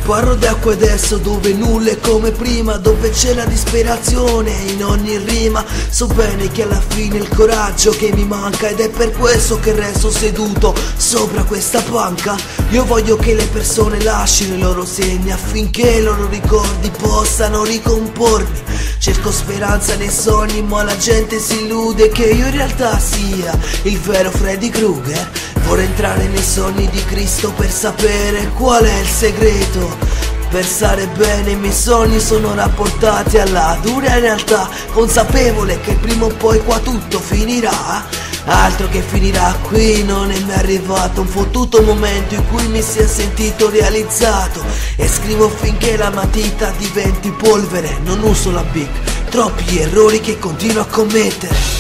Parlo d'acqua adesso dove nulla è come prima, dove c'è la disperazione in ogni rima. So bene che alla fine il coraggio che mi manca, ed è per questo che resto seduto sopra questa panca. Io voglio che le persone lasciano i loro segni affinché i loro ricordi possano ricompormi. Cerco speranza nei sogni, ma la gente si illude che io in realtà sia il vero Freddy Krueger. Vorrei entrare nei sogni di Cristo per sapere qual è il segreto. Per stare bene i miei sogni sono rapportati alla dura realtà, consapevole che prima o poi qua tutto finirà. Altro che finirà qui, non è mai arrivato un fottuto momento in cui mi sia sentito realizzato. E scrivo finché la matita diventi polvere, non uso la Bic, troppi gli errori che continuo a commettere.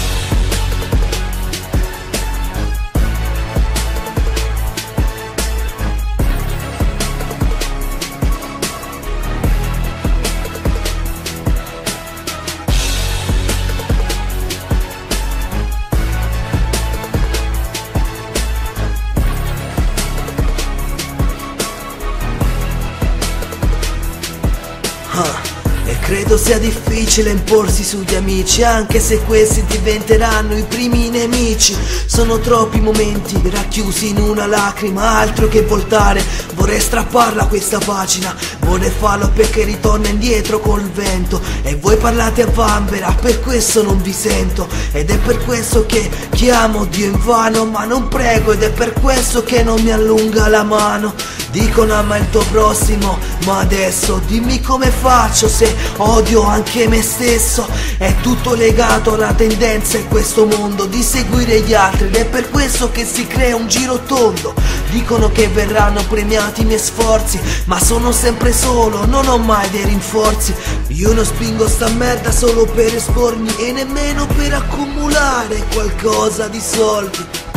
E credo sia difficile imporsi sugli amici, anche se questi diventeranno i primi nemici. Sono troppi momenti racchiusi in una lacrima, altro che voltare. Vorrei strapparla questa pagina, vorrei farlo perché ritorna indietro col vento. E voi parlate a vanvera, per questo non vi sento. Ed è per questo che chiamo Dio invano, ma non prego. Ed è per questo che non mi allunga la mano. Dicono ama il tuo prossimo, ma adesso dimmi come faccio se odio anche me stesso. È tutto legato alla tendenza in questo mondo di seguire gli altri, ed è per questo che si crea un giro tondo. Dicono che verranno premiati i miei sforzi, ma sono sempre solo, non ho mai dei rinforzi. Io non spingo sta merda solo per espormi e nemmeno per accumulare qualcosa di soldi.